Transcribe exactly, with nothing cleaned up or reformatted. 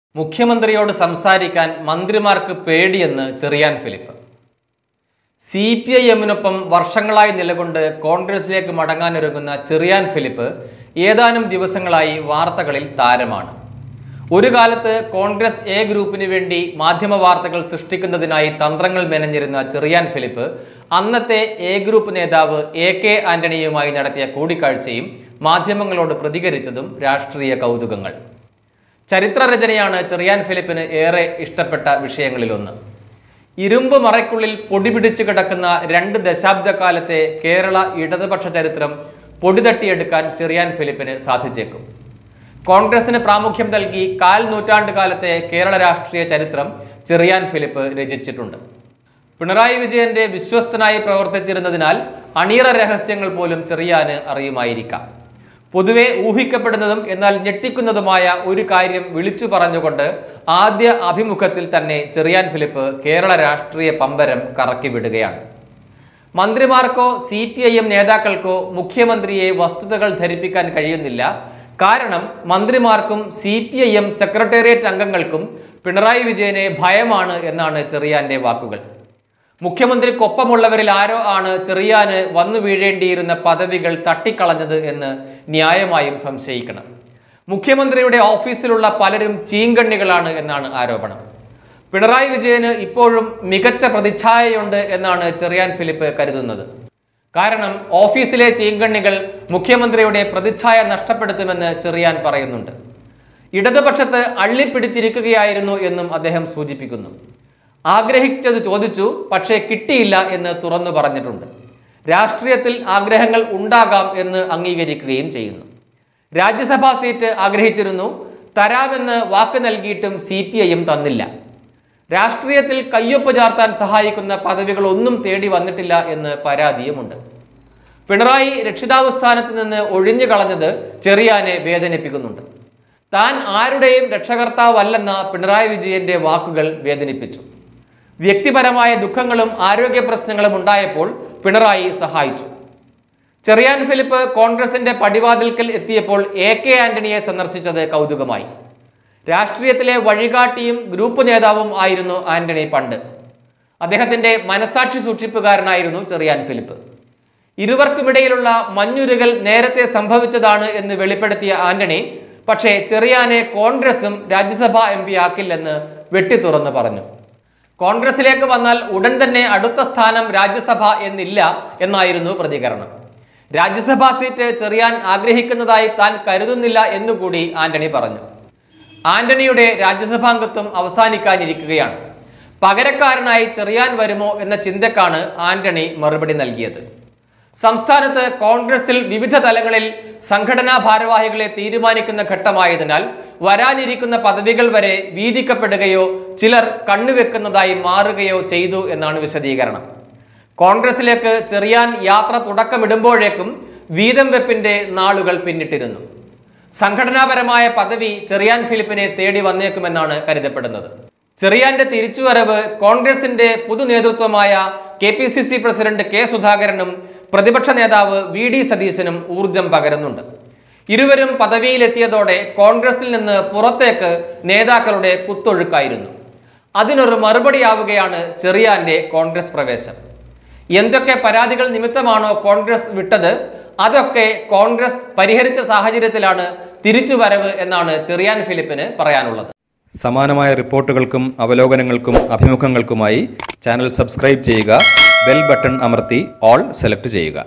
മുഖ്യമന്ത്രിയോട് സംസാരിക്കാൻ മന്ത്രിമാർക്ക് പേടിയെന്ന് Cherian Philip. C P I എമ്മിനൊപ്പം വർഷങ്ങളായി നിലകൊണ്ട് കോൺഗ്രസിലേക്ക് മടങ്ങാനൊരുങ്ങുന്ന ചെറിയാൻ ഫിലിപ്പ് ഏതാനും ദിവസങ്ങളായി വാർത്തകളിൽ താരമാണ്. ഒരു കാലത്ത് കോൺഗ്രസ് എ ഗ്രൂപ്പിന് വേണ്ടി മാധ്യമ വാർത്തകൾ സൃഷ്ടിക്കുന്നതിനായി തന്ത്രങ്ങൾ മെനഞ്ഞിരുന്ന ചെറിയാൻ ഫിലിപ്പ് അന്നത്തെ എ ഗ്രൂപ്പ് നേതാവ് എ കെ ആന്റണിയുമായി നടത്തിയ കൂടിക്കാഴ്ചയും മാധ്യമങ്ങളോട് പ്രതികരിച്ചതും രാഷ്ട്രീയ കൗതുകങ്ങൾ. ചരിത്രരചനയാണ് ചെറിയാൻ ഫിലിപ്പിന് ഏറെ ഇഷ്ടപ്പെട്ട വിഷയങ്ങളിലൊന്ന്. ഇരുമ്പ് മറയ്ക്കുള്ളിൽ പൊടി പിടിച്ചു കിടക്കുന്ന രണ്ട് ദശാബ്ദക്കാലത്തെ കേരള ഇടതുപക്ഷ ചരിത്രം പൊടിതട്ടിയെടുക്കാൻ ചെറിയാൻ ഫിലിപ്പിന് സാധിച്ചേക്കും. കോൺഗ്രസിന് പ്രാമുഖ്യം നൽകി കാൽ നൂറ്റാണ്ട് കാലത്തെ കേരള രാഷ്ട്രീയ ചരിത്രം ചെറിയാൻ ഫിലിപ്പ് രചിച്ചിട്ടുണ്ട്. പിണറായി വിജയന്റെ വിശ്വസ്തനായി പ്രവർത്തിച്ചിരുന്നതിനാൽ അണിയറ രഹസ്യങ്ങൾ പോലും ചെറിയാന് അറിയുമായിരിക്കാം. പൊതുവെ ഊഹിക്കപ്പെടുന്നതും എന്നാൽ ഞെട്ടിക്കുന്നതുമായ ഒരു കാര്യം വിളിച്ചു പറഞ്ഞുകൊണ്ട് ആദ്യ അഭിമുഖത്തിൽ തന്നെ ചെറിയാൻ ഫിലിപ്പ് കേരള രാഷ്ട്രീയ പമ്പരം കറക്കി വിടുകയാണ്. മന്ത്രിമാർക്കോ സി പി ഐ എം നേതാക്കൾക്കോ മുഖ്യമന്ത്രിയെ വസ്തുതകൾ ധരിപ്പിക്കാൻ കഴിയുന്നില്ല. കാരണം മന്ത്രിമാർക്കും C P I M secretariat അംഗങ്ങൾക്കും പിണറായി വിജയനെ ഭയമാണ് എന്നാണ് ചെറിയാന്റെ വാക്കുകൾ. മുഖ്യമന്ത്രിക്കൊപ്പമുള്ളവരിൽ ആരോ ആണ് ചെറിയാന് വന്നു വീഴേണ്ടിയിരുന്ന പദവികൾ തട്ടിക്കളഞ്ഞത് എന്ന് ന്യായമായും സംശയിക്കണം. മുഖ്യമന്ത്രിയുടെ ഓഫീസിലുള്ള പലരും ചീങ്കണ്ണികളാണ് എന്നാണ് ആരോപണം. പിണറായി വിജയന് ഇപ്പോഴും മികച്ച പ്രതിച്ഛായയുണ്ട് എന്നാണ് ചെറിയാൻ ഫിലിപ്പ് കരുതുന്നത്. കാരണം ഓഫീസിലെ ചീങ്കണ്ണികൾ മുഖ്യമന്ത്രിയുടെ പ്രതിച്ഛായ നഷ്ടപ്പെടുത്തുമെന്ന് ചെറിയാൻ പറയുന്നുണ്ട്. ഇടതുപക്ഷത്ത് അള്ളിപ്പിടിച്ചിരിക്കുകയായിരുന്നു എന്നും അദ്ദേഹം സൂചിപ്പിക്കുന്നു. ആഗ്രഹിച്ചത് ചോദിച്ചു, പക്ഷേ കിട്ടിയില്ല എന്ന് തുറന്നു പറഞ്ഞിട്ടുണ്ട്. രാഷ്ട്രീയത്തിൽ ആഗ്രഹങ്ങൾ ഉണ്ടാകാം എന്ന് അംഗീകരിക്കുകയും ചെയ്യുന്നു. രാജ്യസഭാ സീറ്റ് ആഗ്രഹിച്ചിരുന്നു, തരാമെന്ന് വാക്ക് നൽകിയിട്ടും സി പി ഐ എം തന്നില്ല. രാഷ്ട്രീയത്തിൽ കയ്യൊപ്പ് ചാർത്താൻ സഹായിക്കുന്ന പദവികൾ ഒന്നും തേടി വന്നിട്ടില്ല എന്ന് പരാതിയുമുണ്ട്. പിണറായി രക്ഷിതാവ് സ്ഥാനത്ത് നിന്ന് ഒഴിഞ്ഞു കളഞ്ഞത് ചെറിയാനെ വേദനിപ്പിക്കുന്നുണ്ട്. താൻ ആരുടെയും രക്ഷകർത്താവല്ലെന്ന പിണറായി വിജയന്റെ വാക്കുകൾ വേദനിപ്പിച്ചു. വ്യക്തിപരമായ ദുഃഖങ്ങളും ആരോഗ്യ പ്രശ്നങ്ങളും ഉണ്ടായപ്പോൾ പിണറായി സഹായിച്ചു. ചെറിയാൻ ഫിലിപ്പ് കോൺഗ്രസിന്റെ പടിവാതിൽക്കൽ എത്തിയപ്പോൾ എ കെ ആന്റണിയെ സന്ദർശിച്ചത് കൗതുകമായി. രാഷ്ട്രീയത്തിലെ വഴികാട്ടിയും ഗ്രൂപ്പ് നേതാവും ആയിരുന്നു ആന്റണി പണ്ട്. അദ്ദേഹത്തിന്റെ മനസാക്ഷി സൂക്ഷിപ്പുകാരനായിരുന്നു ചെറിയാൻ ഫിലിപ്പ്. ഇരുവർക്കുമിടയിലുള്ള മഞ്ഞുരുകൽ നേരത്തെ സംഭവിച്ചതാണ് എന്ന് വെളിപ്പെടുത്തിയ ആന്റണി പക്ഷേ ചെറിയാനെ കോൺഗ്രസും രാജ്യസഭാ എം പി ആക്കില്ലെന്ന് വെട്ടിത്തുറന്ന് പറഞ്ഞു. കോൺഗ്രസിലേക്ക് വന്നാൽ ഉടൻ തന്നെ അടുത്ത സ്ഥാനം രാജ്യസഭ എന്നില്ല എന്നായിരുന്നു പ്രതികരണം. രാജ്യസഭാ സീറ്റ് ചെറിയാൻ ആഗ്രഹിക്കുന്നതായി താൻ കരുതുന്നില്ല എന്നുകൂടി ആന്റണി പറഞ്ഞു. ആന്റണിയുടെ രാജ്യസഭാംഗത്വം അവസാനിക്കാനിരിക്കുകയാണ്. പകരക്കാരനായി ചെറിയാൻ വരുമോ എന്ന ചിന്തക്കാണ് ആന്റണി മറുപടി നൽകിയത്. സംസ്ഥാനത്ത് കോൺഗ്രസിൽ വിവിധ തലങ്ങളിൽ സംഘടനാ ഭാരവാഹികളെ തീരുമാനിക്കുന്ന ഘട്ടമായതിനാൽ വരാനിരിക്കുന്ന പദവികൾ വരെ വീതിക്കപ്പെടുകയോ ചിലർ കണ്ണുവെക്കുന്നതായി മാറുകയോ ചെയ്തു എന്നാണ് വിശദീകരണം. കോൺഗ്രസിലേക്ക് ചെറിയാൻ യാത്ര തുടക്കമിടുമ്പോഴേക്കും വീതം വെപ്പിന്റെ നാളുകൾ പിന്നിട്ടിരുന്നു. സംഘടനാപരമായ പദവി ചെറിയാൻ ഫിലിപ്പിനെ തേടി വന്നേക്കുമെന്നാണ് കരുതപ്പെടുന്നത്. ചെറിയാന്റെ തിരിച്ചുവരവ് കോൺഗ്രസിന്റെ പുതു നേതൃത്വമായ K P C C president K സുധാകരനും പ്രതിപക്ഷ നേതാവ് വി ഡി സതീശനും ഊർജം പകരുന്നുണ്ട്. ഇരുവരും പദവിയിലെത്തിയതോടെ കോൺഗ്രസിൽ നിന്ന് പുറത്തേക്ക് നേതാക്കളുടെ കുത്തൊഴുക്കായിരുന്നു. അതിനൊരു മറുപടിയാവുകയാണ് ചെറിയാന്റെ കോൺഗ്രസ് പ്രവേശം. എന്തൊക്കെ പരാതികൾ നിമിത്തമാണോ കോൺഗ്രസ് വിട്ടത് അതൊക്കെ കോൺഗ്രസ് പരിഹരിച്ച സാഹചര്യത്തിലാണ് തിരിച്ചുവരവ് എന്നാണ് ചെറിയാൻ ഫിലിപ്പിന് പറയാനുള്ളത്. സമാനമായ റിപ്പോർട്ടുകൾക്കും അവലോകനങ്ങൾക്കും അഭിമുഖങ്ങൾക്കുമായി ചാനൽ സബ്സ്ക്രൈബ് ചെയ്യുക. ബെൽ ബട്ടൺ അമർത്തി ഓൾ സെലക്ട് ചെയ്യുക.